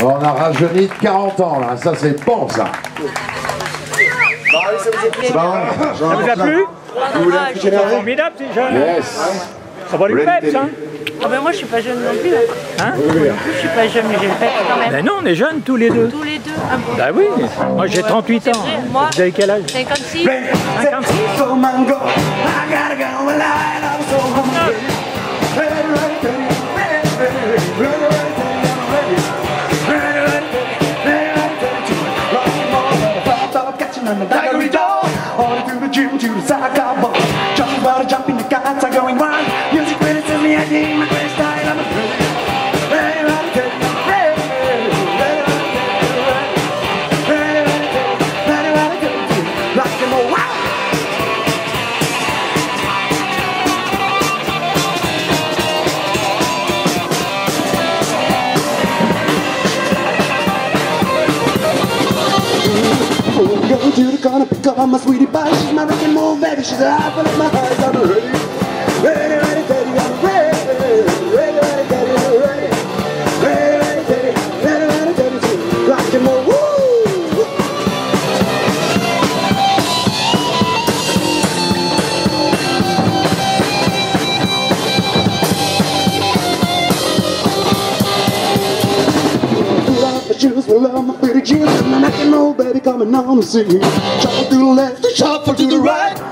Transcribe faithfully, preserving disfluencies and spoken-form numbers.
On a rajeuni de quarante ans là, ça c'est bon ça. C'est pas vrai. Ça vous a plu? Vous voulez un truc énervé? Formidable, c'est jeune. Yes. Ça va lui peps, hein? Ah ben moi je suis pas jeune non plus. Hein? Je suis pas jeune mais j'ai le peps quand même. Ben non, on est jeunes tous les deux. Tous les deux. Ah bon. Ben oui, moi j'ai trente-huit ans. vrai, moi, Vous avez quel âge? cinquante-six. cinquante-six. To the corner, pick up my sweetie pie. She's my rock and roll baby. She's a high full of my eyes. I'm ready, ready, ready, ready, I'm ready, ready, ready, ready, ready, ready, ready, ready, ready, ready, ready to rock and roll. Woo! Pull off my shoes, pull off my pretty jeans, and my rock and roll baby coming on the scene. Shuffle to the left, shuffle to the right.